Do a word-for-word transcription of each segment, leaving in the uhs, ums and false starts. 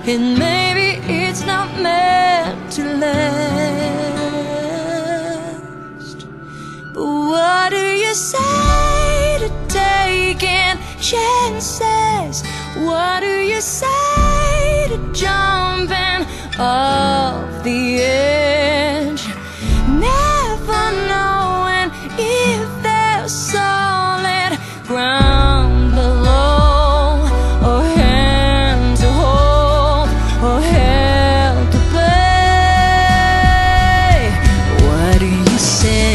and maybe it's not meant to last. But what do you say to taking chances? What do you say to jumping off the edge? Never knowing if there's solid ground below, or hand to hold, or hell to play. What do you say?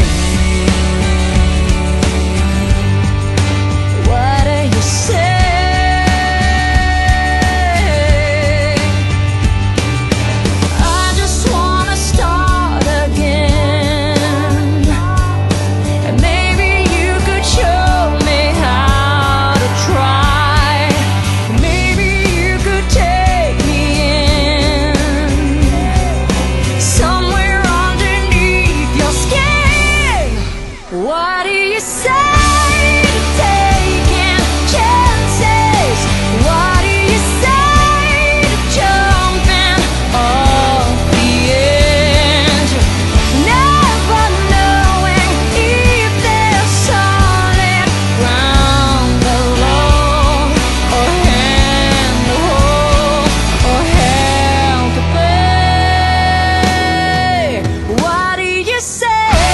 What do you say? What do you say to taking chances? What do you say to jumping off the edge? Never knowing if there's solid ground below, or hand to hold, or hell to play. What do you say?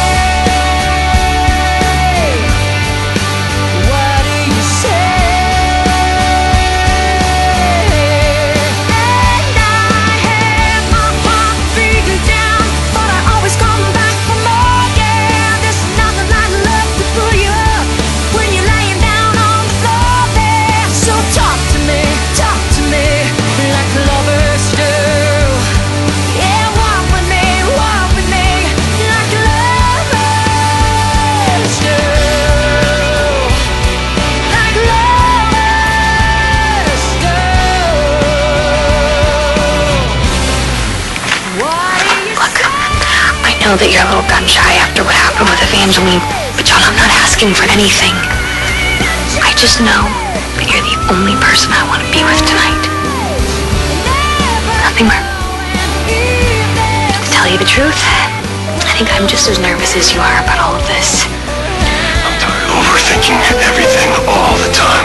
I know that you're a little gun shy after what happened with Evangeline, but John, I'm not asking for anything. I just know that you're the only person I want to be with tonight. Nothing more. To tell you the truth, I think I'm just as nervous as you are about all of this. I'm tired of overthinking everything all the time.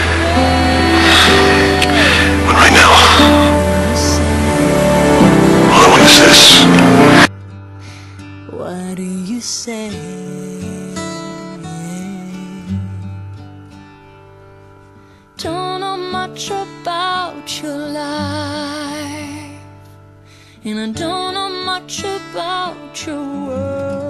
But right now, all I want is this. What do you say? Don't know much about your life, and I don't know much about your world.